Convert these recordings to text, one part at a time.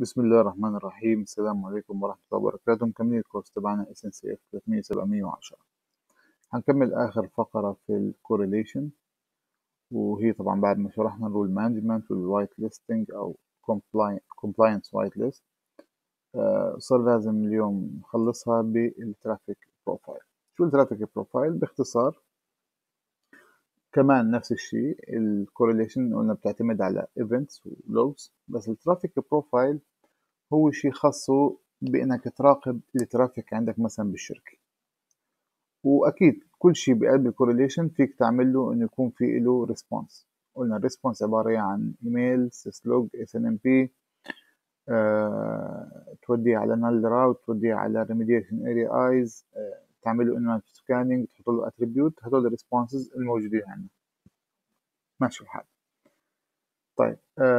بسم الله الرحمن الرحيم. السلام عليكم ورحمة الله وبركاته. مكملين الكورس تبعنا SNCF 300-710. هنكمل آخر فقرة في الكوريليشن، وهي طبعا بعد ما شرحنا الرول مانجمنت والوايت ليستنج أو compliance وايت ليست، صار لازم اليوم نخلصها بالترافيك بروفايل. شو الترافيك بروفايل باختصار؟ كمان نفس الشيء، الكوريليشن قلنا بتعتمد على ايفنتس ولوجز، بس الترافيك بروفايل هو شيء خاصه بانك تراقب الترافيك عندك مثلا بالشركة. واكيد كل شيء بقلب الكورليشن فيك تعمل له انه يكون في له ريسبونس. قلنا الريسبونس عبارة عن ايميل، سيسلوج، SNMP، توديه على null route، توديه على remediation area eyes، تعمل له انه سكاننج، تحط له اتريبيوت. هدول الريسبونسز الموجودين عندنا. ماشي الحال. طيب،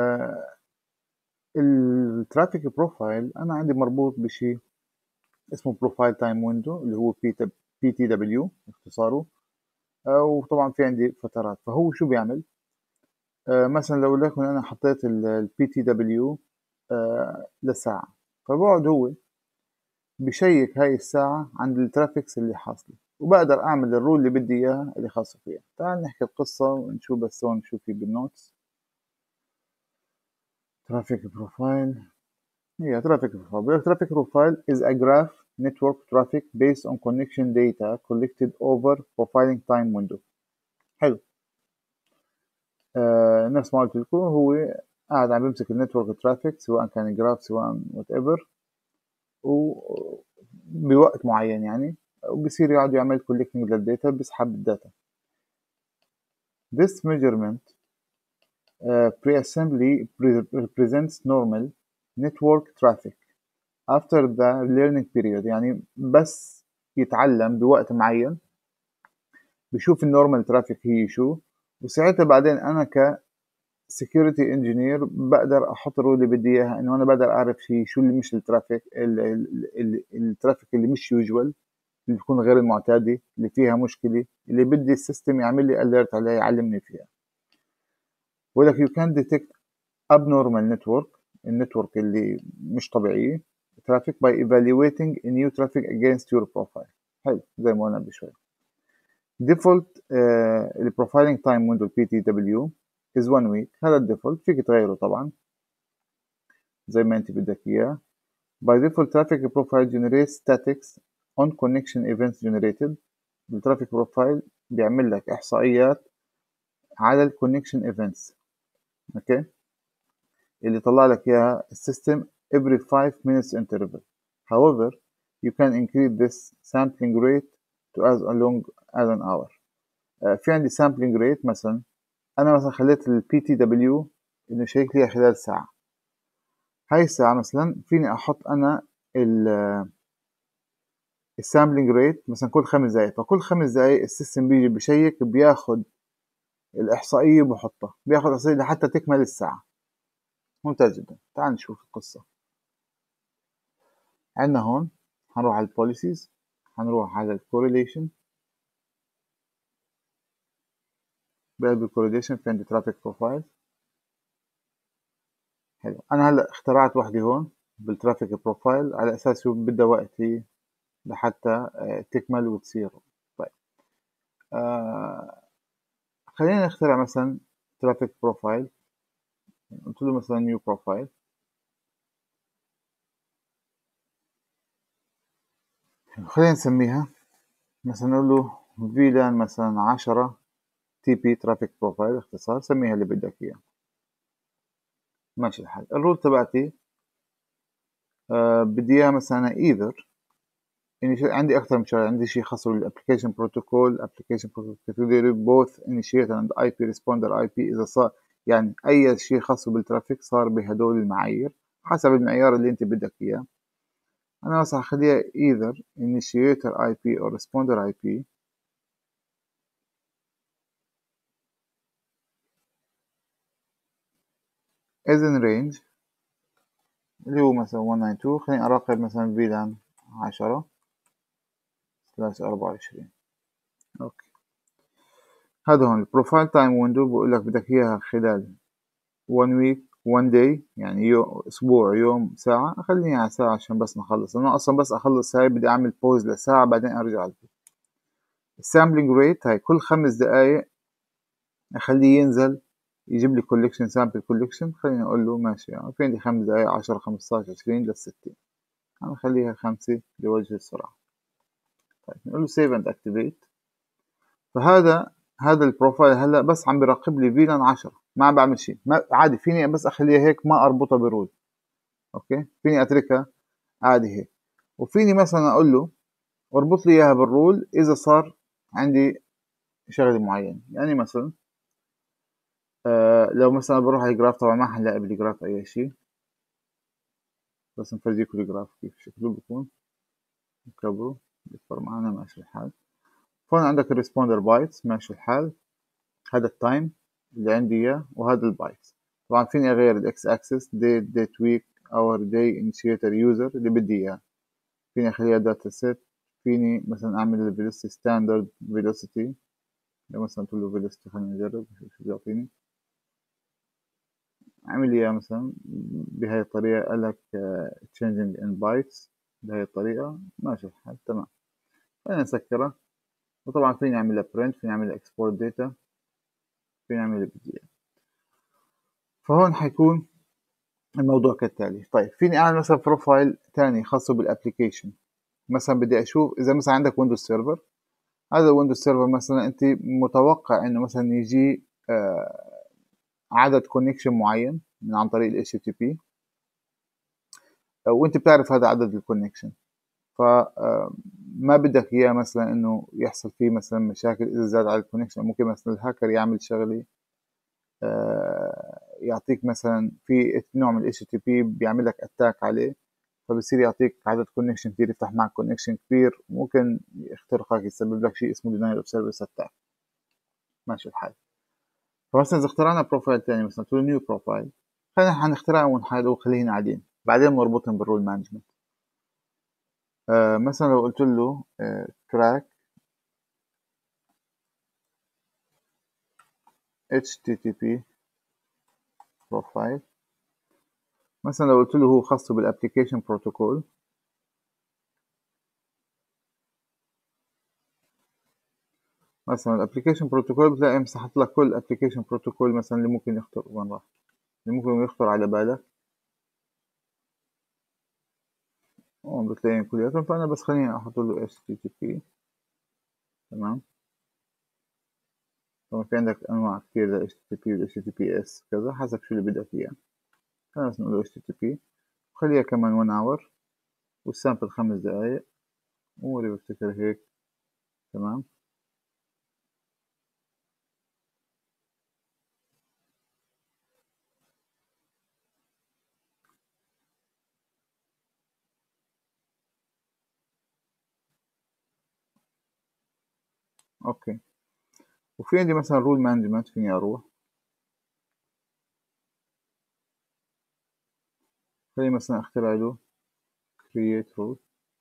الترافيك بروفايل انا عندي مربوط بشيء اسمه بروفايل تايم ويندو، اللي هو PTW اختصاره. وطبعا في عندي فترات. فهو شو بيعمل؟ مثلا لو لكن انا حطيت ال PTW لساعة، فبقعد هو بشيك هاي الساعة عند الترافيكس اللي حاصلة، وبقدر اعمل الرول اللي بدي اياها اللي خاصة فيها. تعال نحكي القصة ونشوف بس هون شو في بالنوتس. ترافيك بروفايل، هي traffic profile. Traffic profile is a graph network traffic based on connection data collected over profiling time window. حلو. نفس ما قلت لكم، هو قاعد عم بيمسك النتورك ترافيك، سواء كان جراف سواء وات ايفر، وبوقت معين يعني، وبصير يقعد يعمل collecting للداتا، بيسحب الداتا. This measurement pre-assembly represents normal network traffic after the learning period. يعني بس يتعلم بوقت معين، بشوف النورمال ترافيك هي شو، وساعتها بعدين انا ك security engineer بقدر احط الرول اللي بدي اياها، انه انا بقدر اعرف شو اللي مش الترافيك، الترافيك اللي مش يوجوال، اللي بتكون غير المعتاده، اللي فيها مشكله، اللي بدي السيستم يعمل لي alert عليها، يعلمني فيها. بقول لك you can detect abnormal network، النتورك اللي مش طبيعيه traffic by evaluating new traffic against your profile. حلو، زي ما قلنا بشوي. default البروفايلنج تايم ويندو PTW is 1 week. هذا الديفولت، فيك تغيره طبعا زي ما انت بدك اياه. by default traffic profile generates statics on connection events generated. الترافيك بروفايل بيعمل لك احصائيات على الكونكشن ايفنتس، اوكي، اللي طلع لك اياها السيستم every 5 minutes interval. however you can increase this sampling rate to as long as an hour. في عندي sampling rate. مثلا انا مثلا خليت ال PTW انه يشيك لي خلال ساعة. هاي الساعة مثلا فيني احط انا السامبلينج ريت مثلا كل 5 دقايق، فكل 5 دقايق السيستم بيجي بشيك، بياخد الإحصائية وبحطها، بياخد إحصائية لحتى تكمل الساعة. ممتاز جدا. تعال نشوف القصة. عندنا هون هنروح على البوليسيز، هنروح على الكوريليشن. بقلب الكوريليشن في عندي ترافيك بروفايل. حلو. أنا هلا اخترعت وحدة هون بالترافيك بروفايل على أساس بدها وقتي لحتى تكمل وتصير. طيب، خلينا نخترع مثلا ترافيك بروفايل. قلت له مثلا نيو بروفايل. خلينا نسميها مثلا، نقول له فيلان مثلا 10 TP ترافيك بروفايل، اختصار. سميها اللي بدك اياه. ماشي الحال. الرول تبعتي بدي اياها مثلا ايذر، يعني عندي اكثر من شغله. عندي شيء خاص بالابلكيشن بروتوكول، ابلكيشن بروتوكول بوث انيشيتور اند اي بي ريسبوندر اي بي. اذا صار يعني اي شيء خاص بالترافيك صار بهدول المعايير حسب المعيار اللي انت بدك اياه. انا مثلا هخليها either initiator IP or responder IP. اذن range اللي هو مثلا 192. خليني اراقب مثلا فيلان 10/24. اوكي. هذا هون البروفايل تايم ويندو. بقول لك بدك اياها خلال 1 week one day يعني أسبوع يوم ساعة، أخليها على ساعة عشان بس نخلص، أنا أصلا بس أخلص هاي بدي أعمل بوز لساعة بعدين أرجع له. السامبلينج ريت هاي كل 5 دقايق أخليه ينزل يجيب لي كوليكشن سامبل كوليكشن، خليني أقول له ماشي يعني في عندي 5 دقايق 10 15 20 لل60، أنا أخليها 5 لوجه السرعة. طيب نقول له سيف أند أكتيفيت. فهذا البروفايل هلا بس عم بيراقب لي فيلان 10، ما عم بعمل شيء، عادي فيني بس اخليها هيك ما اربطها برول، اوكي فيني اتركها عادي هيك، وفيني مثلا اقول له اربط لي اياها بالرول اذا صار عندي شغله معينه، يعني مثلا لو مثلا بروح على الجراف، طبعا ما حنلاقي بالجراف اي شيء، بس نفرجيكم الجراف كيف شكله بيكون، نكبره بيكبر معنا ماشي الحال. هون عندك الريسبوندر بايتس ماشي الحال، هذا التايم اللي عندي اياه وهذا البايتس. طبعا فيني اغير الاكس اكسس date week hour day initiator user اللي بدي اياه، فيني اخليها داتا سيت، فيني مثلا اعمل الفيلوسيتي ستاندرد فيلوسيتي، لو مثلا قلت له فيلوسيتي خلينا نجرب شو بيعطيني، اعمل اياه مثلا بهاي الطريقة، قالك changing in bytes بهاي الطريقة ماشي الحال تمام. خلينا نسكرها، وطبعا فيني اعملها print، فيني اعملها export data، فيني اعملها PDF. فهون حيكون الموضوع كالتالي. طيب فيني اعمل مثلا بروفايل تاني خاصه بالابليكيشن، مثلا بدي اشوف اذا مثلا عندك ويندوز سيرفر، هذا الويندوز سيرفر مثلا انت متوقع انه مثلا يجي عدد كونكشن معين من عن طريق ال HTTP، وانت بتعرف هذا عدد الكونكشن، فما بدك اياه مثلا انه يحصل فيه مثلا مشاكل اذا زاد على الكونكشن، ممكن مثلا الهاكر يعمل شغله يعطيك مثلا في نوع من ال HTTP بيعمل لك اتاك عليه، فبصير يعطيك عدد كونكشن كتير، يفتح معك كونكشن كبير، ممكن يخترقك يسبب لك شيء اسمه denial of service attack ماشي الحال. فمثلا اذا اخترعنا بروفايل تاني مثلا تقول نيو بروفايل، خلينا حنخترعهم ونحايد وخليهن عاديين بعدين بنربطهم بالرول مانجمنت. مثلا لو قلت له track HTTP بروفايل، مثلا لو قلت له هو خاص بالابلكيشن بروتوكول، مثلا الابلكيشن بروتوكول بتلاقي مسحت لك كل ابلكيشن بروتوكول مثلا اللي ممكن يخطر، وين راح اللي ممكن يخطر على بالك، بتلاقيهم كلياتهم. فانا بس خليني احط له HTTP تمام. طبعا في عندك انواع كتير لل HTTP وال HTTPS كذا حسب شو اللي بدك اياه، خلينا بس نقول HTTP وخليها كمان 1 hour والسامبل 5 دقايق، واللي بفتكر هيك تمام. اوكي، وفي عندي مثلا رول مانجمنت، فيني اروح خليني مثلا اخترع له create rule،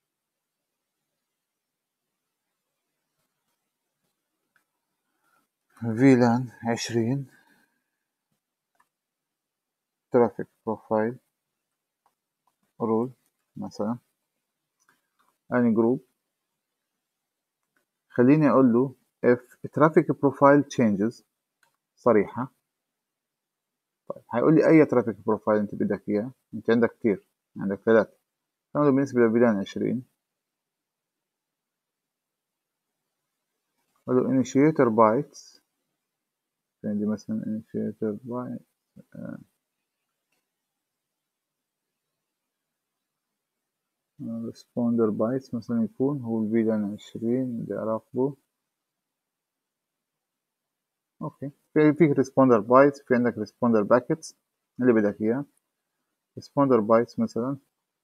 VLAN 20 traffic profile rule مثلا اني جروب، خليني اقول له if traffic profile changes صريحة. طيب هيقول لي اي traffic profile انت بدك اياه، انت عندك كتير، عندك 3، هذا بالنسبة لفيلان 20، قال له initiator bytes، عندي مثلا initiator byte responder bytes مثلا يكون هو الفيلان 20 بدي اراقبه. اوكي فيك responder bytes، في عندك responder packets اللي بدك اياه. responder bytes مثلا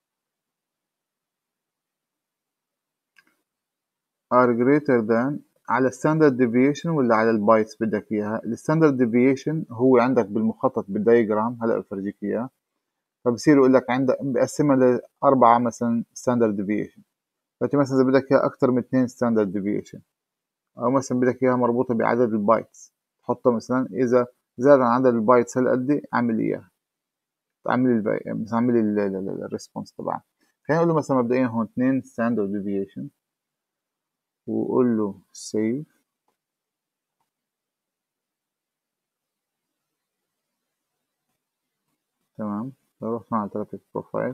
are greater than على standard deviation ولا على البايتس بدك اياها. الستاندرد ديفيشن هو عندك بالمخطط بالدايجرام هلا بفرجيك اياه، فبصير يقول لك عندك بقسمها لاربعه مثلا ستاندرد ديفيشن، فانت مثلا اذا بدك اياها اكثر من 2 ستاندرد ديفيشن، او مثلا بدك اياها مربوطه بعدد البايتس، تحطها مثلا اذا زاد عن عدد البايتس هالقد اعمل اياها. اعمل لي الباقي، بس اعمل لي الريسبونس تبعها. خلينا نقول له مثلا مبدئيا هون 2 ستاندرد ديفيشن، وقول له سيف. تمام، بروح على ترافيك بروفايل.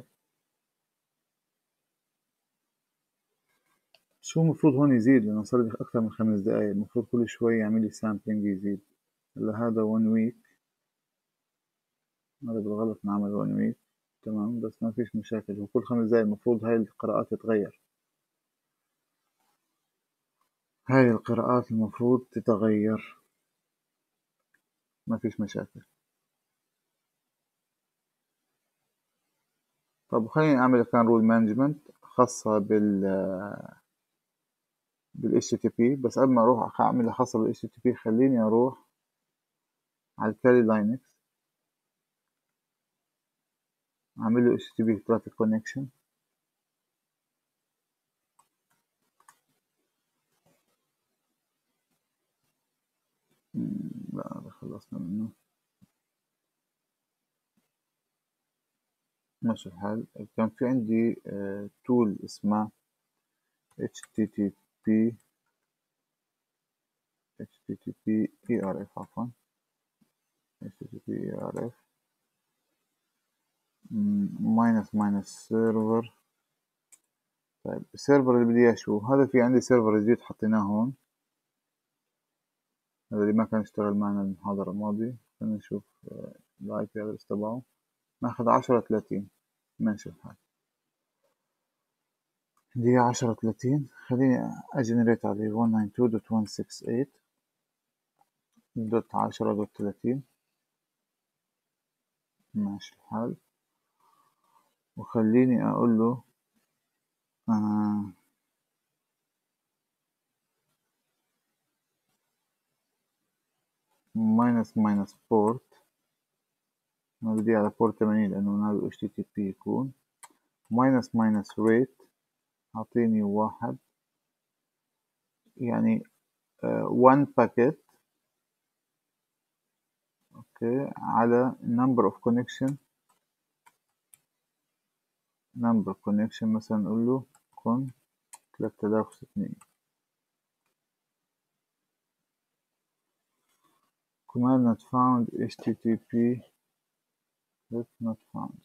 شو المفروض هون يزيد؟ لأنه صار لي أكثر من 5 دقايق، المفروض كل شوي يعمل لي سامبلينج يزيد. هلا هذا 1 ويك، هذا بالغلط نعمل 1 ويك. تمام، بس ما فيش مشاكل، وكل 5 دقايق المفروض هاي القراءات تتغير. هاي القراءات المفروض تتغير، ما فيش مشاكل. طب خليني أعمل كان رول مانجمنت خاصة بال HTTP. بس قبل ما أروح أعملها خاصة بال HTTP، خليني أروح على الكالي لاينكس، أعمل له HTTP traffic connection. لا هذا خلصنا منه، ماشي الحال. كان في عندي تول اسمها HTTP ERF، عفوا HTTP ERF ماينس سيرفر. طيب السيرفر اللي بدي اياه شو؟ هذا في عندي سيرفر جديد حطيناه هون، هذا اللي ما كان اشتغل معنا المحاضرة الماضية. خلينا نشوف الاي بي ادرس تبعه، ناخذ 1030. ماشي الحال، دي 1030. خليني اجنريت عليه 192.168.10.30. ماشي الحال، وخليني اقول له ماينس بورت. ما بدي على بورت 80 لانه هذا HTTP يكون ماينس ريت. اعطيني 1، يعني 1 باكيت اوكي على number of connection. مثلا نقول له كون 3600. command not found HTTP not found.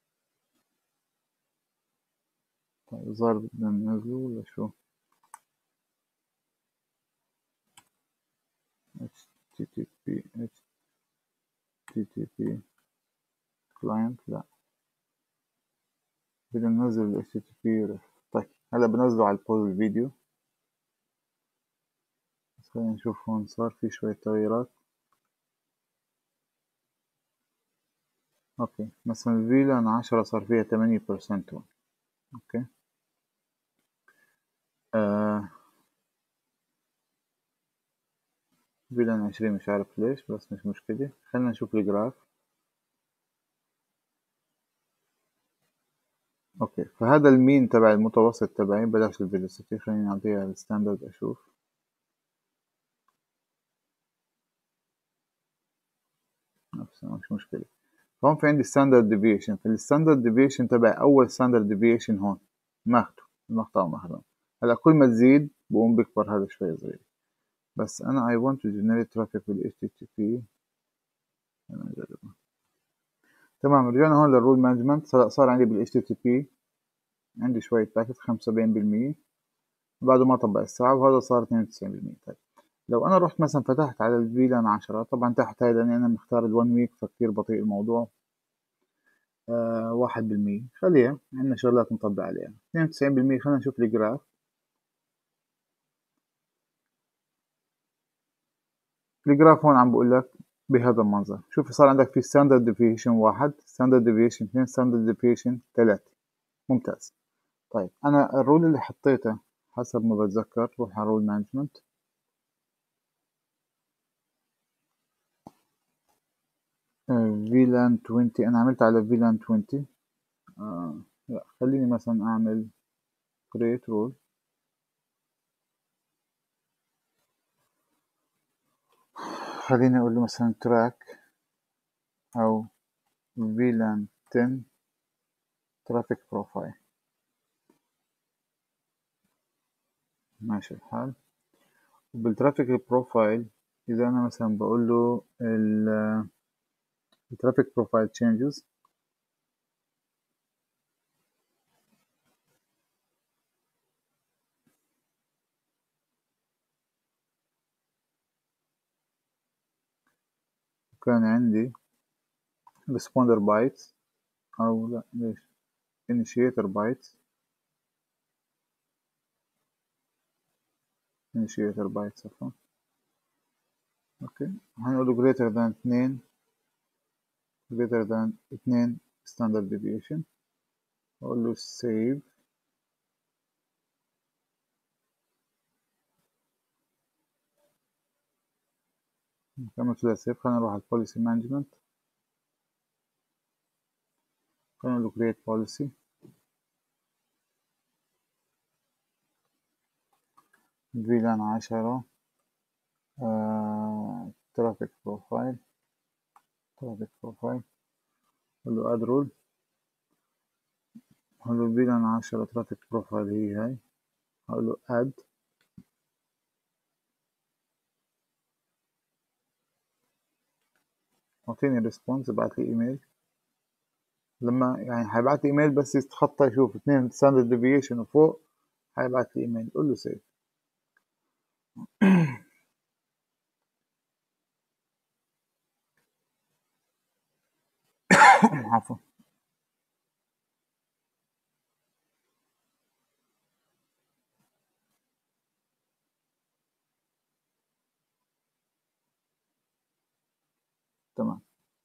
طيب ظهر بدنا ننزله ولا شو؟ HTTP client، لا بدنا ننزل ال HTTP. طيب هلا بنزله على البول الفيديو، بس خلينا نشوف هون صار في شوية تغييرات. اوكي مثلا فيلان 10 صار فيها 8% هون. اوكي فيلان 20 مش عارف ليش، بس مش مشكلة. خلينا نشوف الجراف. اوكي فهذا المين تبع المتوسط تبعي، بلاش الفيلوسيتي، خلينا نعطيها الستاندرد اشوف. نفسها مش مشكلة. هون في عندي ستاندرد ديفيشن، في الستاندرد ديفيشن تبع اول ستاندرد ديفيشن هون ماخده المقطع ماخده. هلا كل ما تزيد بقوم بكبر هذا شوي صغير. بس انا I want to generate traffic بال HTTP. أنا أجربها. تمام، رجعنا هون للرول مانجمنت. صار عندي بال HTTP عندي شوية باكت 75%، بعده ما طبق الساعة، وهذا صار 92%. طيب لو أنا رحت مثلا فتحت على الفيلان 10، طبعا تحت هاي لأني أنا مختار الون ويك فكتير بطيء الموضوع. 1%، خليها عندنا شغلات نطبق عليها. 92%. خلينا نشوف الجراف. الجراف هون عم بقول لك بهذا المنظر. شوف صار عندك في ستاندرد ديفيشن 1، ستاندرد ديفيشن 2، ستاندرد ديفيشن 3. ممتاز. طيب أنا الرول اللي حطيته حسب ما بتذكر، روح على رول مانجمنت. فيلان 20، أنا عملت على فيلان 20. لا خليني مثلا أعمل create rule. خليني أقول له مثلا track أو VLAN 10 traffic profile. ماشي الحال. وبالترافيك بروفايل إذا أنا مثلا بقول له الترافيك بروفايل changes كان عندي responder bytes أو لا ليش initiator bytes عفوا. اوكي هنقول greater than 2 standard deviation. اقول له save. نكمل كده save. خلينا نروح على policy management. خلينا نقول له create policy. VLAN 10 traffic profile. اقول له add rule. اقول له VLAN 10 traffic profile هي هاي. اقول له add. اعطيني ريسبونس. ابعت لي ايميل. لما يعني هيبعت لي ايميل بس يتخطى يشوف 2 ستاندرد ديفيشن وفوق هيبعت لي ايميل. قول له سيف. عفوا. تمام.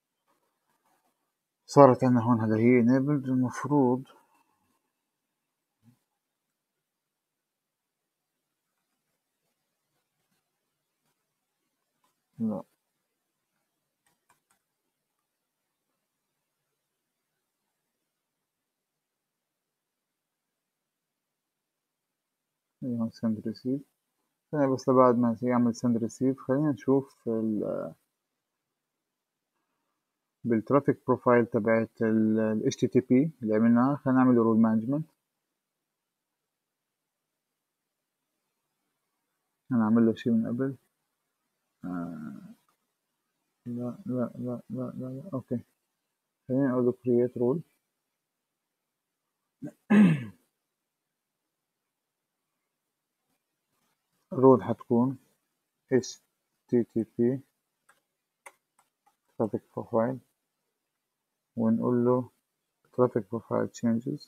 صارت عندنا هون هذا هي enabled. المفروض لا هون send receive. خلينا بس لبعد ما يعمل send receive خلينا نشوف بالترافيك بروفايل تبعت ال HTTP اللي عملناه. خلينا نعمل رول مانجمنت. هنعمل له شيء من قبل. لا اوكي. خلينا نقول له create rule. الرول حتكون HTTP traffic profile ونقول له traffic profile changes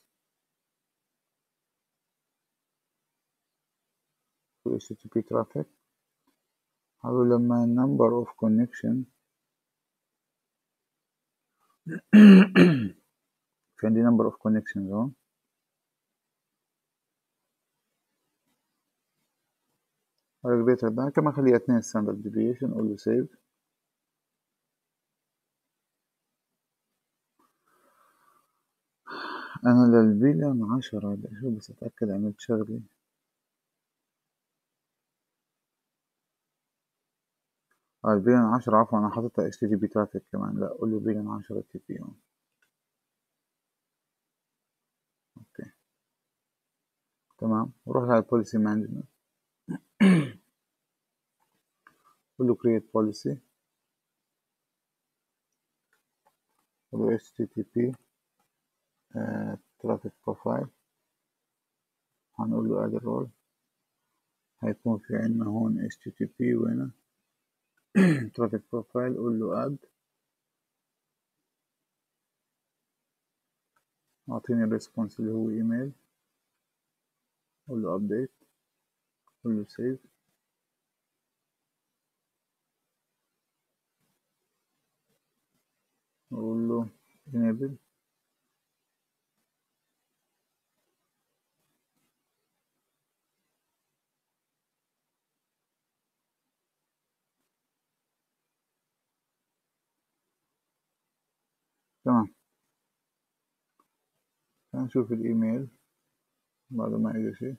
to HTTP traffic. هقول لما number of connection في عندي number of connections هون. greater than كمان خليها 2 standard deviation. اقول له save. انا للفيلان 10 شو بس اتاكد عملت شغلي. الفيلان 10 عفوا انا حاططها HTTP traffic كمان. لا اقول له فيلان 10 TP هون. اوكي تمام. وروح على البوليسي مانجمنت. قول له create policy. قول له HTTP traffic profile. هنقول له add role. هيكون في عنا هون HTTP وهنا traffic profile. قول له add. اعطيني الريسبونس اللي هو ايميل. قول له update. قول له save. اقول له enable. تمام. هنشوف الايميل بعد ما اجى شيء.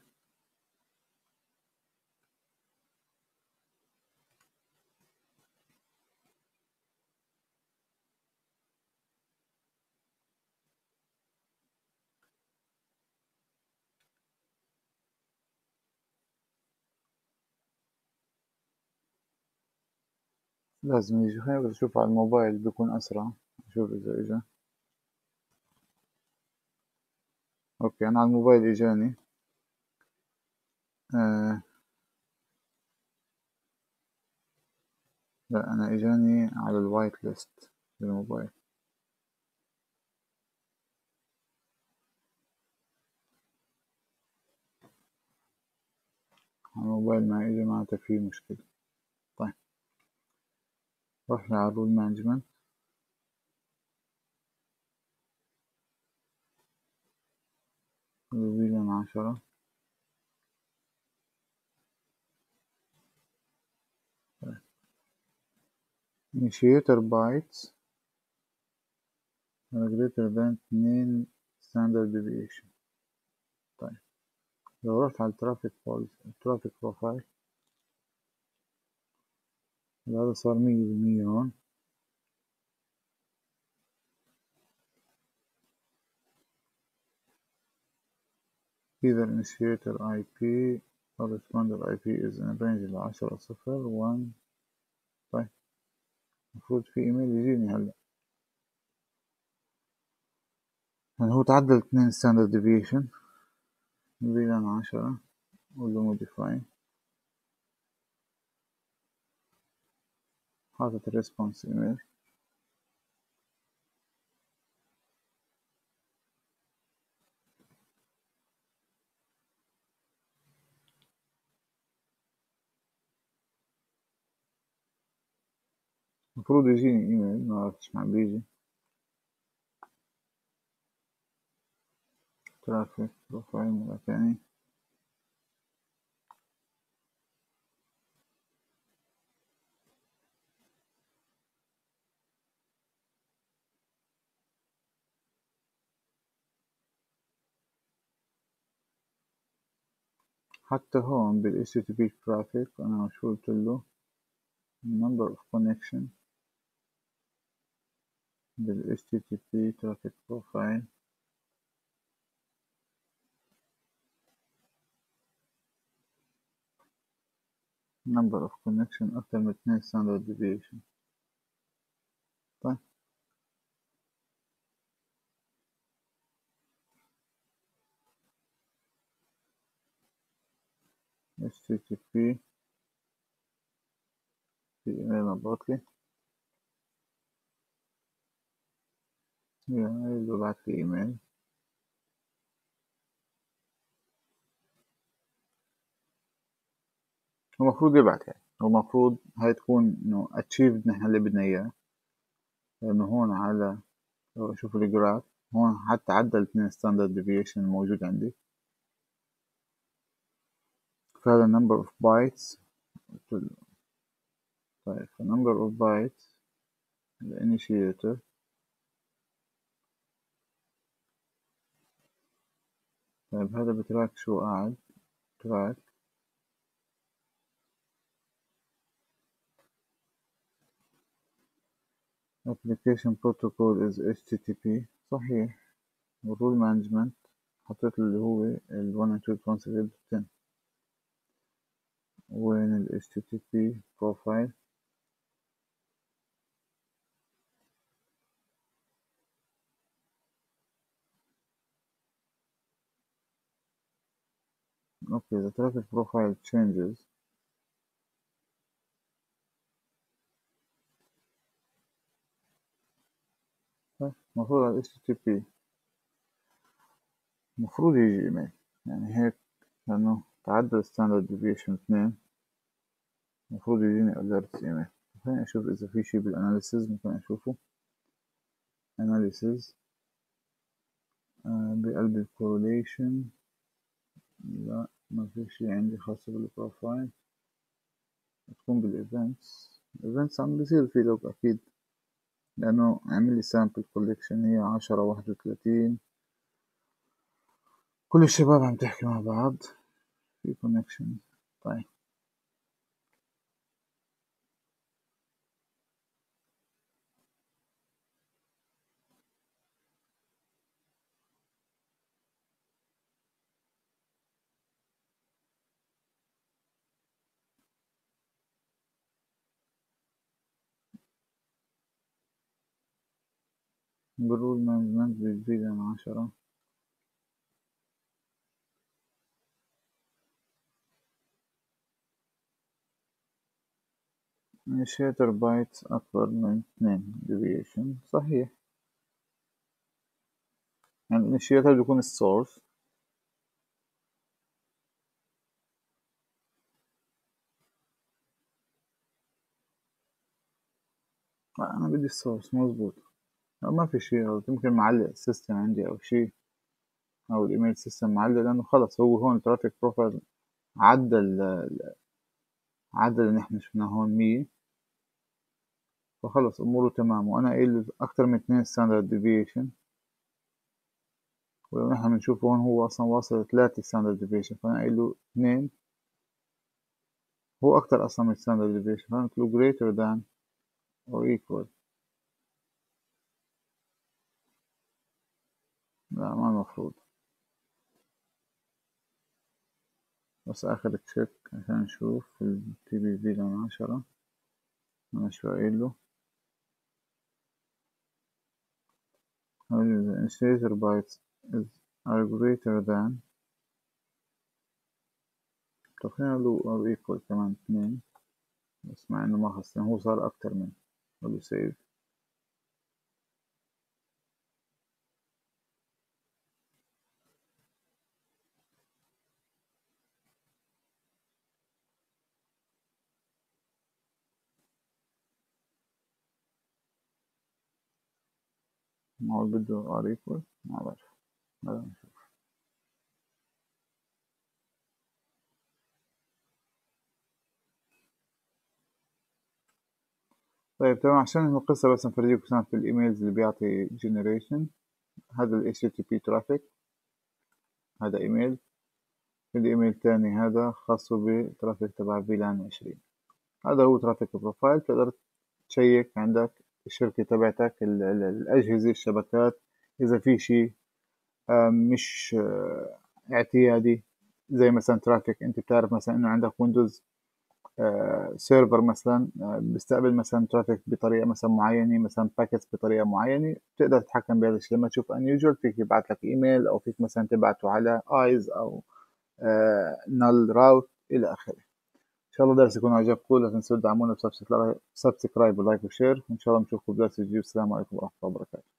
لازم يجي. خليني بس أشوف على الموبايل بيكون أسرع. أشوف إذا إجا. أوكي، أنا على الموبايل إجاني. آه لا، أنا إجاني على الوايت ليست بالموبايل. على الموبايل ما إجا، معناتها في مشكلة. طيب، رحنا على الرول مانجمنت. ريفيجن 10. initiator bytes greater than 2 standard deviation. طيب، لو رحت على الترافيك بروفايل، هذا صار 100% هون. either initiator IP or responder IP is in range 10 0 1. طيب، المفروض في ايميل يجيني هلا. يعني هو تعدل 2 standard deviation. فيلان 10 قول له modify. حاطط الريسبونس ايميل. المفروض يجيني ايميل، ما عرفتش ما عم بيجي. ترافيك بروفايل مرة تانية. حتى هون بال HTTP traffic أنا شو قلت له؟ number of connection بال HTTP traffic profile. number of connection أكتر من 2 standard deviation. طيب، HTTP في إيميل مبعوتلي. يعني ببعت لي إيميل. هو المفروض يبعت، يعني هو المفروض هاي تكون إنه achieved نحن اللي بدنا إياه. لأنه هون على، لو أشوف الجراف هون حتى عدل 2 standard deviation الموجود عندي. فهذا number of bytes. طيب، number of bytes الانيشيتور. طيب، هذا بتراك شو قاعد تراك application protocol is HTTP. صحيح. والرول مانجمنت حطيت اللي هو ال 192.168.10. وين ال HTTP profile؟ okay, the traffic profile changes. المفروض على HTTP المفروض يجي ايميل، يعني هيك، لانه تعدل standard deviation 2 المفروض يجيني alert ايميل. خليني اشوف اذا في شي بالاناليسز ممكن اشوفه. analysis بقلب الكورليشن. لا، ما في شي عندي خاص بالبروفايل. تكون بالايفنتس عم بيصير في لوج اكيد، لانه عمل لي سامبل كوليكشن هي 10/31. كل الشباب عم تحكي مع بعض في كونكشن. طيب، بالرول مانجمنت بتزيد عن 10. initiator بايتس أكبر من 2 deviation صحيح. يعني initiator بيكون السورس. أنا بدي السورس مظبوط. ما في شي، يمكن معلق السيستم عندي أو شي، أو الإيميل سيستم معلق، لأنه خلص هو هون ترافيك بروفايل عدل اللي نحن شفناه هون 100، فخلص أموره تمام. وأنا قايل أكتر من 2 standard deviation، ولو نحن بنشوفه هون هو أصلا واصل 3 standard deviation، فأنا قايل له 2، هو أكتر أصلا من standard deviation، فأنا قلت له greater than or equal. لا ما المفروض، بس آخر تشيك عشان نشوف ال TBV لون 10. أنا شو قايل له؟ the initiator bytes are greater than، طب خلينا نقول or equal كمان 2، بس مع إنه ما خصني، هو صار أكتر من، أقول له save. معقول بده or equal؟ ما بعرف، هلا نشوف. طيب تمام، عشان القصة بس نفرجيكم كمان في الإيميلز اللي بيعطي generation. هذا ال HTTP traffic، هذا إيميل. في إيميل تاني هذا خاص بترافيك تبع فيلان 20. هذا هو ترافيك بروفايل. تقدر تشيك عندك الشركة تبعتك الأجهزة الشبكات إذا في شيء مش اعتيادي، زي مثلا ترافيك. أنت بتعرف مثلا إنه عندك ويندوز سيرفر مثلا بيستقبل مثلا ترافيك بطريقة مثلا معينة، مثلا باكيتس بطريقة معينة، تقدر تتحكم بهذا الشيء. لما تشوف unusual فيك يبعث لك إيميل، أو فيك مثلا تبعته على ايز أو نال راوت إلى آخره. إن شاء الله درس يكون عجبكم. لا تنسوا تدعمونا بسبسكرايب ولايك وشير، وإن شاء الله نشوفكم بدرس جديد. السلام عليكم ورحمة الله وبركاته.